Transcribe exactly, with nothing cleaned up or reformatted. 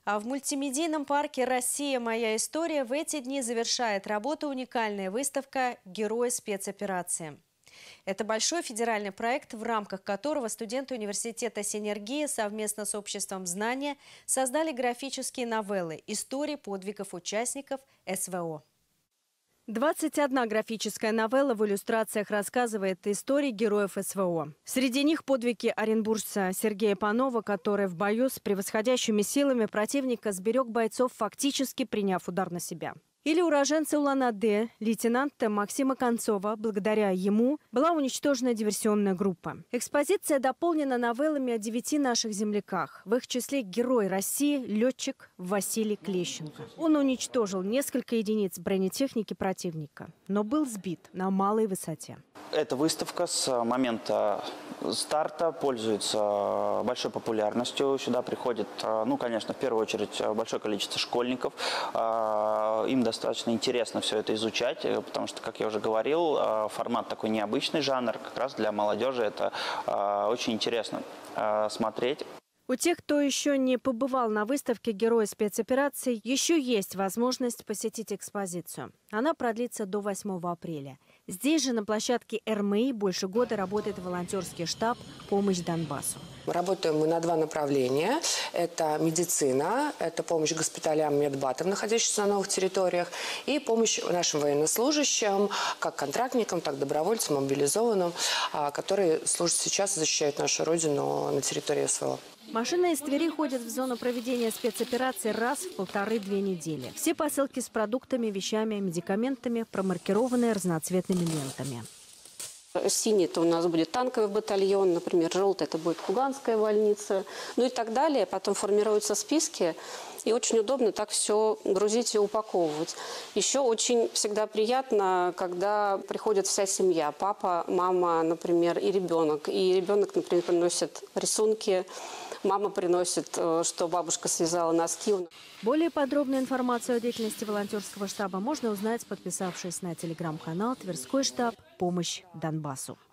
А в мультимедийном парке «Россия. Моя история» в эти дни завершает работу уникальная выставка «Герои спецоперации». Это большой федеральный проект, в рамках которого студенты университета «Синергия» совместно с обществом знания создали графические новеллы «Истории подвигов участников СВО». двадцать одна графическая новелла в иллюстрациях рассказывает истории героев СВО. Среди них подвиги оренбуржца Сергея Панова, который в бою с превосходящими силами противника сберег бойцов, фактически приняв удар на себя. Или уроженца Улан-Удэ, лейтенанта Максима Концова. Благодаря ему была уничтожена диверсионная группа. Экспозиция дополнена новеллами о девяти наших земляках. В их числе герой России, летчик Василий Клещенко. Он уничтожил несколько единиц бронетехники противника, но был сбит на малой высоте. Эта выставка с момента старта пользуется большой популярностью. Сюда приходит, ну, конечно, в первую очередь большое количество школьников. Им достаточно интересно все это изучать, потому что, как я уже говорил, формат такой необычный жанр. Как раз для молодежи это очень интересно смотреть. У тех, кто еще не побывал на выставке «Герои спецопераций», еще есть возможность посетить экспозицию. Она продлится до восьмого апреля. Здесь же, на площадке эр эм и, больше года работает волонтерский штаб «Помощь Донбассу». Работаем мы на два направления. Это медицина, это помощь госпиталям, медбатам, находящимся на новых территориях, и помощь нашим военнослужащим, как контрактникам, так и добровольцам, мобилизованным, которые служат сейчас и защищают нашу родину на территории СВО. Машины из Твери ходят в зону проведения спецоперации раз в полторы-две недели. Все посылки с продуктами, вещами, медикаментами промаркированы разноцветными лентами. Синий – это у нас будет танковый батальон, например, желтый – это будет Куганская больница, ну и так далее. Потом формируются списки, и очень удобно так все грузить и упаковывать. Еще очень всегда приятно, когда приходит вся семья, папа, мама, например, и ребенок. И ребенок, например, приносит рисунки, мама приносит, что бабушка связала носки. Более подробную информацию о деятельности волонтерского штаба можно узнать, подписавшись на телеграм-канал «Тверской штаб. Помощь Донбассу».